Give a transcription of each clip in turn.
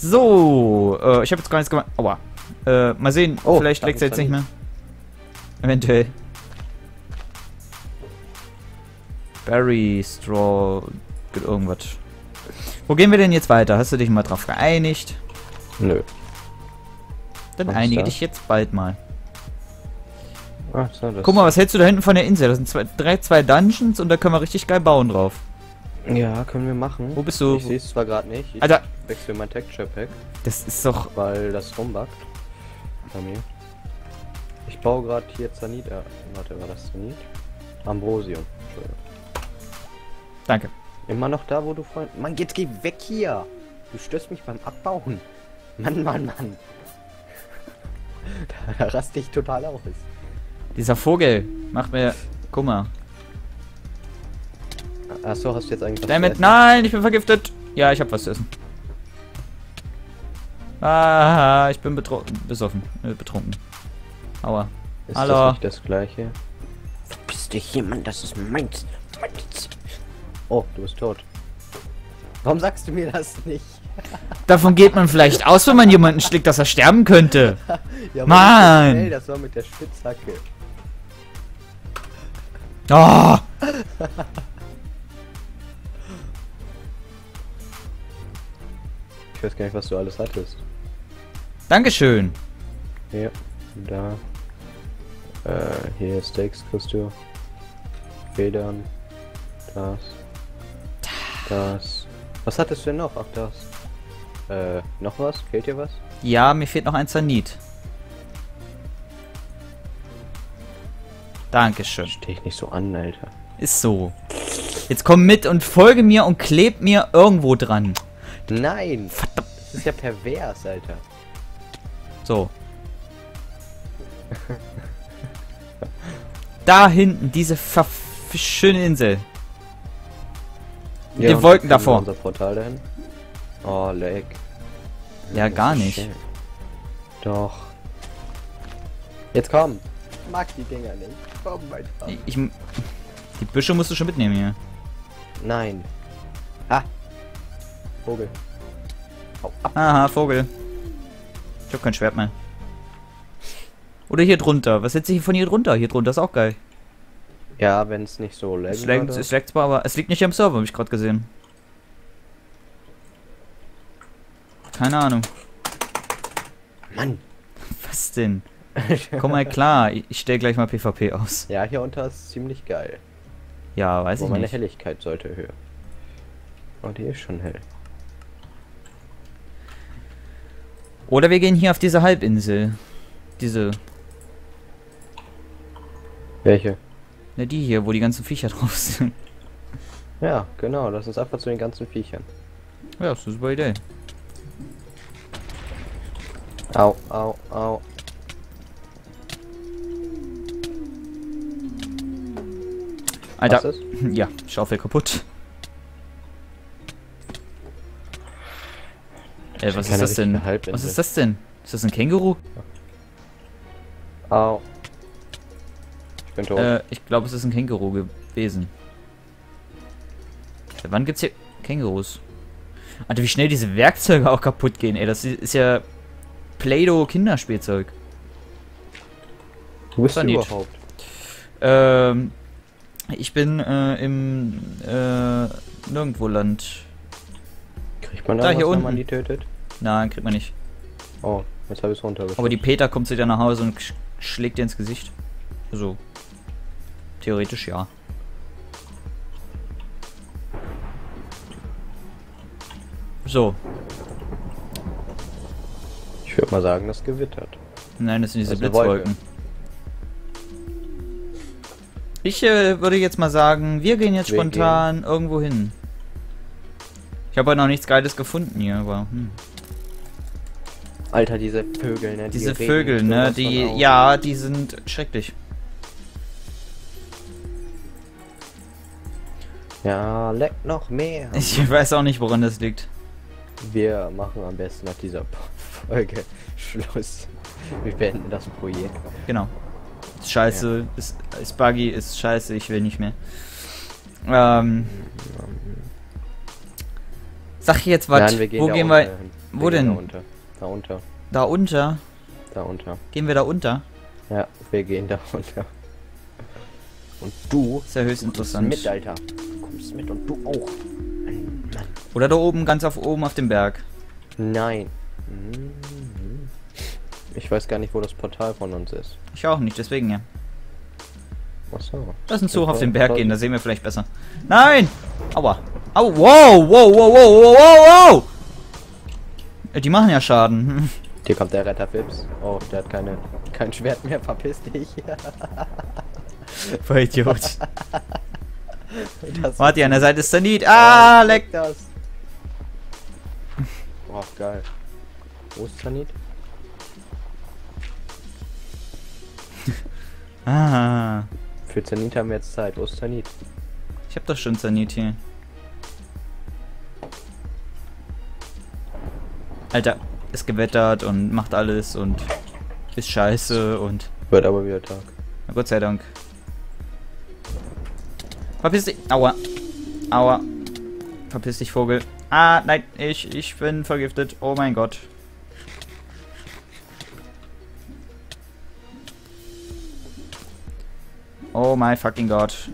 So, ich habe jetzt gar nichts gemacht. Aua. Mal sehen, vielleicht leckt er jetzt nicht mehr. Eventuell. Berry, Straw, irgendwas. Wo gehen wir denn jetzt weiter? Hast du dich mal drauf geeinigt? Nö. Dann einige dich jetzt bald mal. Ach, so, Guck mal, was hältst du da hinten von der Insel? Das sind zwei Dungeons und da können wir richtig geil bauen drauf. Ja, können wir machen. Wo bist du? Ich sehe es zwar gerade nicht. Ich Alter! wechsle mein Texture Pack. Das ist doch... Weil das rumbackt. Bei mir. Ich baue gerade hier Zanit. Warte, war das Zanit? Ambrosium. Entschuldigung. Danke. Immer noch da, wo du vorhin... Mann, jetzt geh weg hier! Du störst mich beim Abbauen. Mann. Da raste ich total aus. Dieser Vogel macht mir... Guck mal. Achso, hast du jetzt eigentlich was Damit, zu essen? nein, ich bin vergiftet. Ja, ich hab was zu essen. Ah, ich bin besoffen. Betrunken. Aua. Ist Hallo. das nicht das gleiche? Verpiss dich hier, Mann, das ist meins. Oh, du bist tot. Warum sagst du mir das nicht? Davon geht man vielleicht aus, wenn man jemanden schlägt, dass er sterben könnte. Ja, Mann! Schnell, das war mit der Spitzhacke. Oh! Ich weiß gar nicht, was du alles hattest. Dankeschön. Hier, da. Hier Steaks kriegst du. Federn. Das. Was hattest du denn noch? Ach, das. Noch was? Fehlt dir was? Ja, mir fehlt noch ein Zanit. Dankeschön. Steh ich nicht so an, Alter. Ist so. Jetzt komm mit und folge mir und kleb mir irgendwo dran. Nein! Verdammt. Das ist ja pervers, Alter. So. Da hinten, diese schöne Insel. Mit den und Wolken dann können wir davor. Unser Portal dahin. Oh, leck. Ja, gar nicht. Schön. Doch. Jetzt komm. Ich mag die Dinger nicht. Komm, einfach. Die Büsche musst du schon mitnehmen hier. Nein. Ah. Vogel. Hau ab. Aha, Vogel. Ich hab kein Schwert mehr. Oder hier drunter. Was setzt sich von hier drunter? Hier drunter ist auch geil. Ja, wenn es nicht so laggt. Es laggt zwar, aber es liegt nicht am Server, habe ich gerade gesehen. Keine Ahnung. Mann. Was denn? Komm mal klar, ich stelle gleich mal PvP aus. Ja, hier unter ist ziemlich geil. Ja, weiß Aber ich meine nicht. Helligkeit sollte höher. Und die ist schon hell. Oder wir gehen hier auf diese Halbinsel. Diese... Welche? Ne, die hier, wo die ganzen Viecher drauf sind. Ja, genau. Lass uns einfach zu den ganzen Viechern. Ja, das ist eine super Idee. Au, au, au. Alter, Was ist? ja, Schaufel kaputt. Was ist das denn? Was ist das denn? Ist das ein Känguru? Au. Ich bin tot. Ich glaube, es ist ein Känguru gewesen. Seit wann gibt's hier Kängurus? Alter, wie schnell diese Werkzeuge auch kaputt gehen, ey. Das ist ja Play-Doh Kinderspielzeug. Wo bist du Zanit. überhaupt? Ich bin im nirgendwo Land. Kriegt man Da, da hier was, wenn unten. man die tötet? Nein, kriegt man nicht. Oh, jetzt habe ich es runtergeschickt. Aber die Peter kommt zu dir nach Hause und schlägt dir ins Gesicht. Also, theoretisch ja. So. Ich würde mal sagen, das gewittert. Nein, das sind diese Das ist eine Wolke. Blitzwolken. Ich würde jetzt mal sagen, wir gehen jetzt Wir spontan irgendwo hin. Ich habe heute noch nichts Geiles gefunden hier, aber... Alter, diese Vögel, ne? Diese regen Vögel, ne? sowas Die, von auf. ja, die sind schrecklich. Ja, leck noch mehr. Ich weiß auch nicht, woran das liegt. Wir machen am besten nach dieser Folge Schluss. Wir beenden das Projekt. Genau. Ist scheiße, ist buggy, ist scheiße, ich will nicht mehr. Sag jetzt was. Nein, wir gehen Wo da gehen unten wir? hin. Wo Wir gehen denn? Da unter. Da unter. Da unter? Da unter. Gehen wir da unter? Ja, wir gehen da unter. Und du Ist ja höchst kommst interessant. mit, Alter. Du kommst mit und du auch. Mann. Oder da oben, ganz auf oben auf dem Berg. Nein. Ich weiß gar nicht, wo das Portal von uns ist. Ich auch nicht, deswegen ja. Achso. Lass uns hoch auf den Berg gehen, da sehen wir vielleicht besser. Nein! Aua. Au, wow, wow, wow, wow, wow, wow, wow! Die machen ja Schaden. Hier kommt der Retter Fips. Oh, der hat kein Schwert mehr, verpiss dich. Voll Idiot. Das Warte, an der Seite ist Zenit. Ah, leck. das. Oh, geil. Wo ist Zanit? Ah. Für Zanit haben wir jetzt Zeit. Wo ist Zanit? Ich hab doch schon Zenit hier. Alter, ist gewettert und macht alles und ist scheiße und... Wird aber wieder Tag. Na Gott sei Dank. Verpiss dich. Aua. Aua. Verpiss dich, Vogel. Ah, nein, ich bin vergiftet. Oh mein Gott. Oh my fucking God.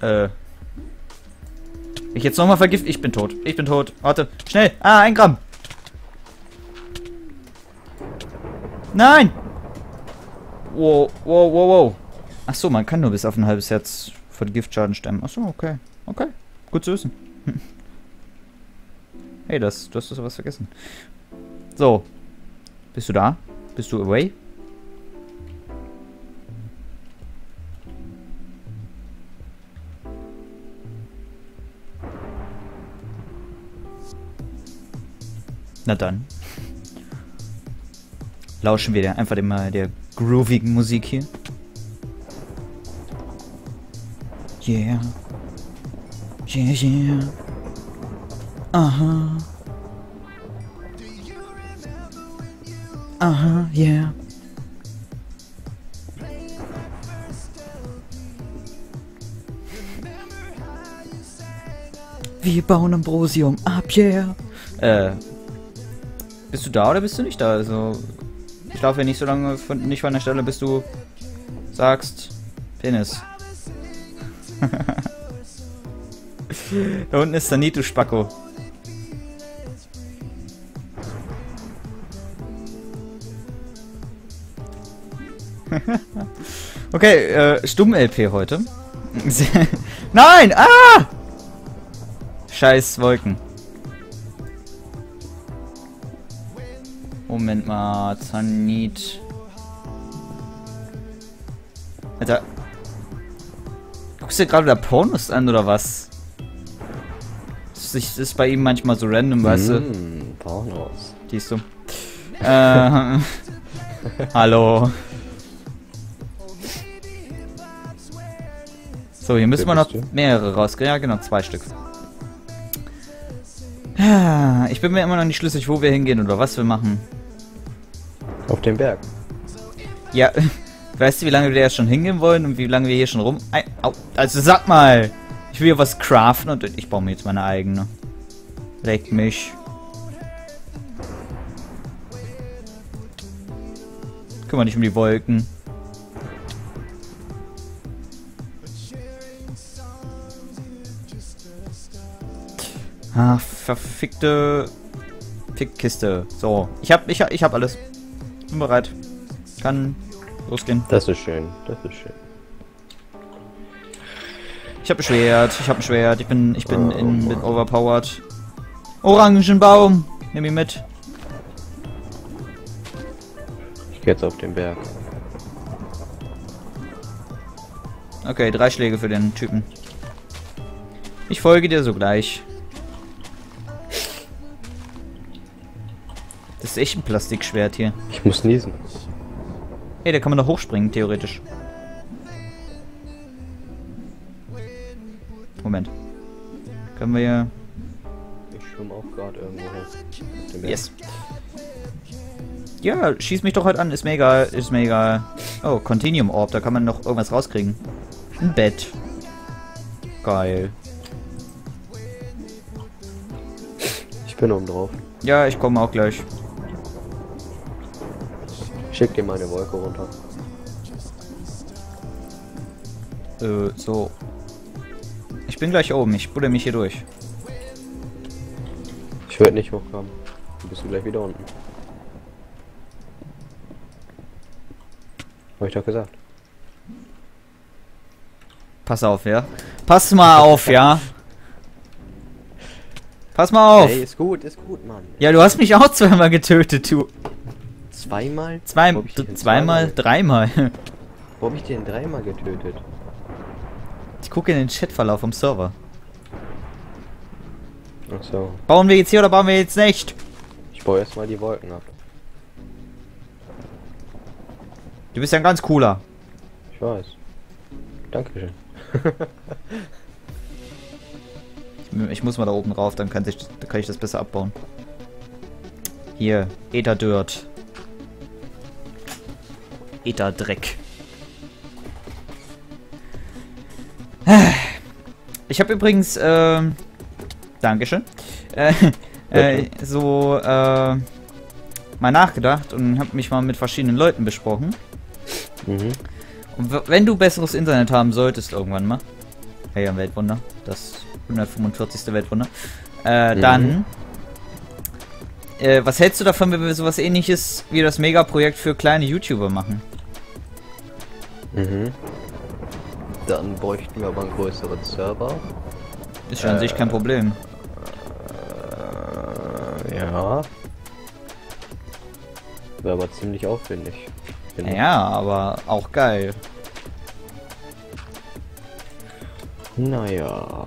Ich jetzt nochmal vergiftet? Ich bin tot. Ich bin tot. Warte. Schnell. Ah, 1 Gramm. Nein! Wow, wow, wow, wow. Achso, man kann nur bis auf ein halbes Herz von Giftschaden stemmen. Achso, okay. Okay. Gut zu wissen. Hey, du hast was vergessen. So. Bist du da? Bist du away? Na dann. Lauschen wir einfach mal der groovigen Musik hier. Yeah. Yeah, yeah. Aha. Aha, yeah. Wir bauen Ambrosium ab, yeah. Bist du da oder bist du nicht da? Also, ich laufe ja nicht so lange nicht von der Stelle, bis du sagst Penis. Da unten ist Zanit, du Spacko. Okay, Stumm-LP heute. Nein! Ah! Scheiß Wolken. Moment mal, Zanit. Alter. Guckst du dir gerade da Pornos an oder was? Das ist bei ihm manchmal so random, weißt du? Pornos. Siehst du. Hallo. So, hier müssen wir noch mehrere rauskriegen. Ja, genau, 2 Stück. Ich bin mir immer noch nicht schlüssig, wo wir hingehen oder was wir machen. Auf dem Berg. Ja, weißt du, wie lange wir da jetzt schon hingehen wollen und wie lange wir hier schon rum... Au, also sag mal, ich will hier was craften und ich baue mir jetzt meine eigene. Leck mich. Kümmere dich um die Wolken. Ah, verfickte Fickkiste. So, ich hab alles. Bin bereit. Kann losgehen. Das ist schön. Das ist schön. Ich hab ein Schwert. Ich bin bin overpowered. Orangenbaum. Nimm ihn mit. Ich gehe jetzt auf den Berg. Okay, 3 Schläge für den Typen. Ich folge dir sogleich. Das ist echt ein Plastikschwert hier. Ich muss niesen. Hey, da kann man doch hochspringen, theoretisch. Moment. Können wir ja... Ich schwimme auch gerade irgendwo hin. Yes. Ja, schieß mich doch halt an. Ist mir egal. Ist mir egal. Oh, Continuum Orb. Da kann man noch irgendwas rauskriegen. Ein Bett. Geil. Ich bin oben drauf. Ja, ich komme auch gleich. Schick dir mal eine Wolke runter. So. Ich bin gleich oben, ich buddel mich hier durch. Ich werde nicht hochkommen. Du bist gleich wieder unten. Hab ich doch gesagt. Pass auf, ja? Pass mal auf, ja? Pass mal auf! Hey, ist gut, Mann. Ja, du hast mich auch zweimal getötet, du. Zweimal? Zweimal? Dreimal. Wo hab ich den dreimal getötet? Ich gucke in den Chatverlauf vom Server. Ach so. Bauen wir jetzt hier oder bauen wir jetzt nicht? Ich baue erstmal die Wolken ab. Du bist ja ein ganz cooler. Ich weiß. Dankeschön. Ich muss mal da oben rauf, dann kann ich das besser abbauen. Hier, Ether Dirt. Ether Dreck. Ich habe übrigens, Dankeschön, mal nachgedacht und habe mich mal mit verschiedenen Leuten besprochen. Mhm. Und wenn du besseres Internet haben solltest irgendwann mal, hey, ein Weltwunder, das 145. Weltwunder, dann, was hältst du davon, wenn wir sowas ähnliches wie das Megaprojekt für kleine YouTuber machen? Mhm. Dann bräuchten wir aber einen größeren Server. Ist schon an sich kein Problem. Ja. Wäre aber ziemlich aufwendig. Ja, aber auch geil. Naja.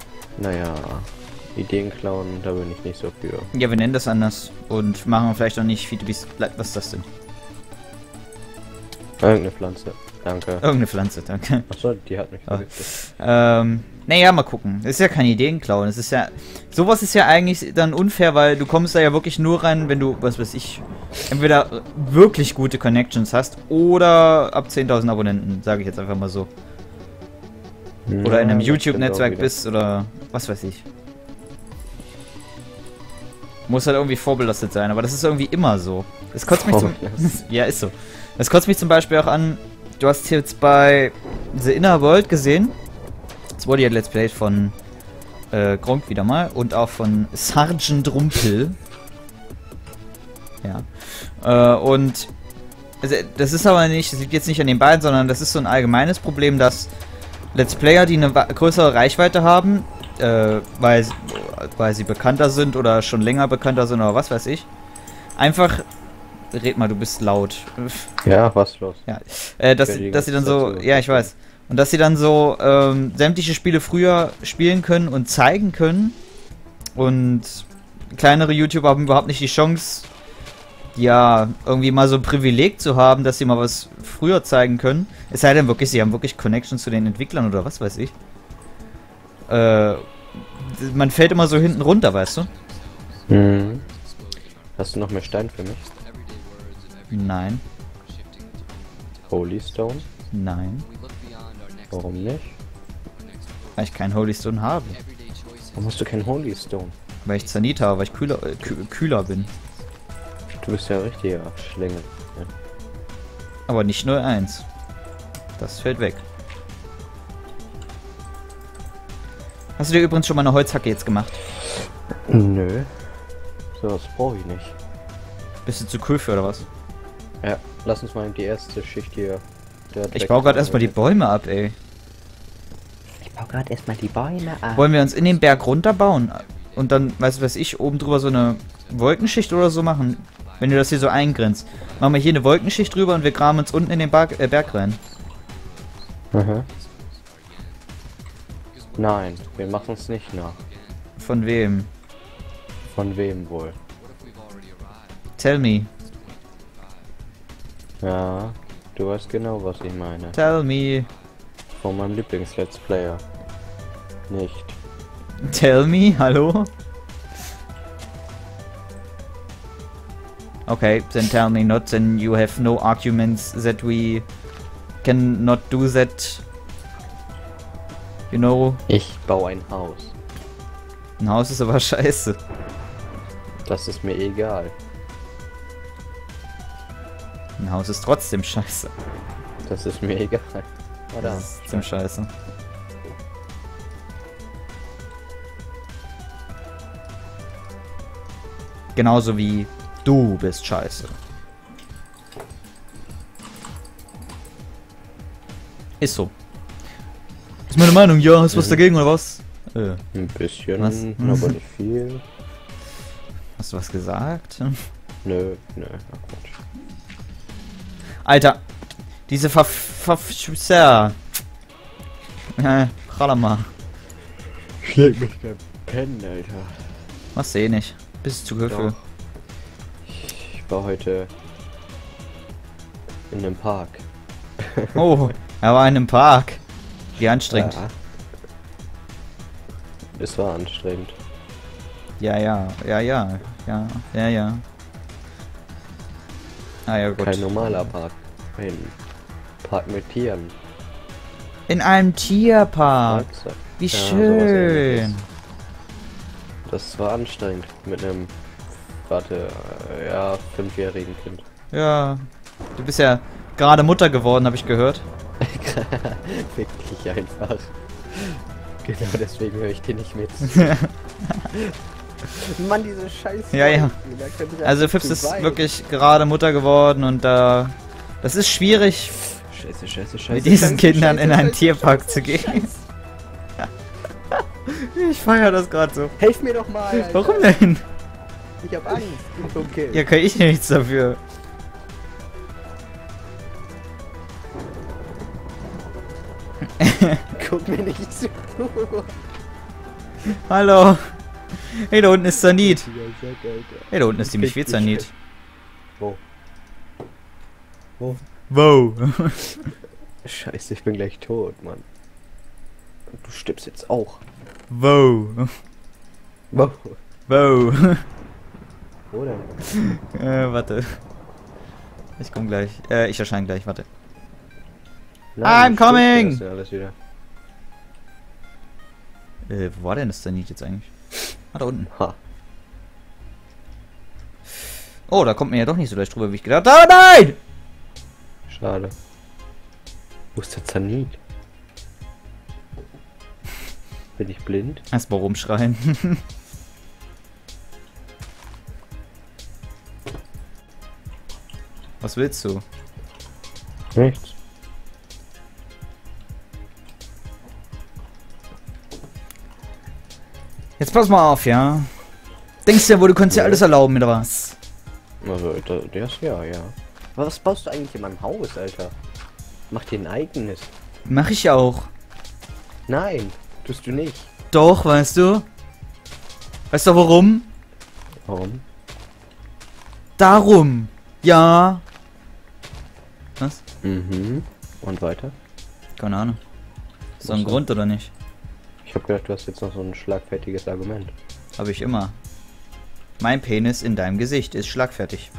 Ideen klauen, da bin ich nicht so für. Ja, wir nennen das anders und machen vielleicht auch nicht Feedbacks. Was ist das denn? Irgendeine Pflanze. Danke. Irgendeine Pflanze, danke. Achso, die hat mich vergiftet. Naja, mal gucken. Das ist ja kein Ideenklauen. Es ist ja. Sowas ist ja eigentlich dann unfair, weil du kommst da ja wirklich nur rein, wenn du, was weiß ich, entweder wirklich gute Connections hast oder ab 10.000 Abonnenten, sage ich jetzt einfach mal so. Oder in einem YouTube-Netzwerk bist oder was weiß ich. Muss halt irgendwie vorbelastet sein, aber das ist irgendwie immer so. Das kotzt mich ja, ist so. Das kotzt mich zum Beispiel auch an. Du hast jetzt bei The Inner World gesehen. Das wurde ja Let's Play von Gronk wieder mal und auch von Sergeant Rumpel. Ja. Und also, das ist aber nicht, das liegt jetzt nicht an den beiden, sondern das ist so ein allgemeines Problem, dass Let's Player, die eine größere Reichweite haben, weil sie bekannter sind oder schon länger bekannter sind oder was weiß ich, einfach. Red mal, du bist laut. Ja, was los? Ja, dass sie dann so, ja, ich weiß. Und dass sie dann so sämtliche Spiele früher spielen können und zeigen können. Und kleinere YouTuber haben überhaupt nicht die Chance, ja, irgendwie mal so ein Privileg zu haben, dass sie mal was früher zeigen können. Es sei denn wirklich, sie haben wirklich Connections zu den Entwicklern oder was weiß ich. Man fällt immer so hinten runter, weißt du? Mhm. Hast du noch mehr Stein für mich? Nein. Holy Stone? Nein. Warum nicht? Weil ich keinen Holy Stone habe. Warum hast du keinen Holy Stone? Weil ich Zanita habe, weil ich kühler bin. Du bist ja richtiger Schlängel. Ja. Aber nicht nur eins. Das fällt weg. Hast du dir übrigens schon mal eine Holzhacke jetzt gemacht? Nö. So, das brauche ich nicht. Bist du zu cool für oder was? Ja, lass uns mal in die erste Schicht hier. Ich baue gerade erstmal die Bäume ab, ey. Ich baue gerade erstmal die Bäume ab. Wollen wir uns in den Berg runterbauen? Und dann, weißt du was ich, oben drüber so eine Wolkenschicht oder so machen? Wenn du das hier so eingrenzt. Machen wir hier eine Wolkenschicht drüber und wir graben uns unten in den Berg rein. Mhm. Nein, wir machen es nicht nach. Von wem? Von wem wohl? Tell me. Ja, du weißt genau, was ich meine. Tell me. Von meinem Lieblings-Let's Player. Nicht. Tell me, hallo? Okay, then tell me not, then you have no arguments that we cannot do that. You know? Ich baue ein Haus. Ein Haus ist aber scheiße. Das ist mir egal. Ein Haus ist trotzdem scheiße. Das ist mir egal. Oder? Das ist trotzdem scheiße. Genauso wie du bist scheiße. Ist so. Ist meine Meinung, ja, hast du was dagegen oder was? Ein bisschen, Was? aber nicht viel. Hast du was gesagt? Nö, ach Quatsch. Alter, diese Verfschüsser. Ralama. Schläg mich beim Pennen, Alter. Machst du eh nicht. Bist zu Höfel. Ich war heute in einem Park. Oh, er war in einem Park. Wie anstrengend. Ja. Es war anstrengend. Ja. Ah ja, gut. Kein normaler Park. Ein Park mit Tieren. In einem Tierpark. Wie Ja, schön. Das war anstrengend mit einem, ja, 5-jährigen Kind. Ja, du bist ja gerade Mutter geworden, habe ich gehört. Wirklich einfach. Genau deswegen höre ich dir nicht mit. Mann, diese Scheiße. Ja. Also Fips ist wirklich gerade Mutter geworden und das ist schwierig, Scheiße. mit diesen Kindern in einen Tierpark zu gehen. Ich feiere das gerade so. Helf mir doch mal, Alter. Warum denn? Ich hab Angst, du Dunkel. Ja, kann ich nichts dafür. Guck mir nicht zu. Hallo. Hey, da unten ist Zanit. Hey, da unten ist ziemlich viel Zanit. Wo? Wow. Scheiße, ich bin gleich tot, Mann. Du stirbst jetzt auch. Wow. Wow. Wow. Wo denn? Warte. Ich komm gleich. Ich erscheine gleich, warte. Nein, I'm coming! Das ja alles wieder. Wo war denn das Zanit jetzt eigentlich? Ah, da unten. Ha. Oh, da kommt mir ja doch nicht so leicht drüber, wie ich gedacht habe. Nein! Schade. Wo ist der Zanit? Bin ich blind? Erstmal rumschreien. Was willst du? Nichts. Jetzt pass mal auf, ja? Denkst du ja wohl, du kannst dir alles erlauben, oder was? Also, das ja. Was baust du eigentlich in meinem Haus, Alter? Mach dir ein eigenes. Mach ich auch. Nein, tust du nicht. Doch, weißt du? Weißt du warum? Warum? Darum. Ja. Was? Mhm. Und weiter? Keine Ahnung. Ist so ein Grund oder nicht? Ich hab gedacht, du hast jetzt noch so ein schlagfertiges Argument. Habe ich immer. Mein Penis in deinem Gesicht ist schlagfertig.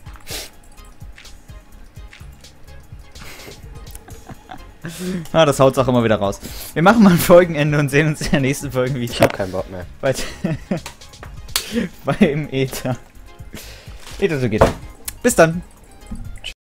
Das haut's auch immer wieder raus. Wir machen mal ein Folgenende und sehen uns in der nächsten Folge wieder. Ich hab keinen Bock mehr. Beim Ether. Ether, so geht's. Bis dann.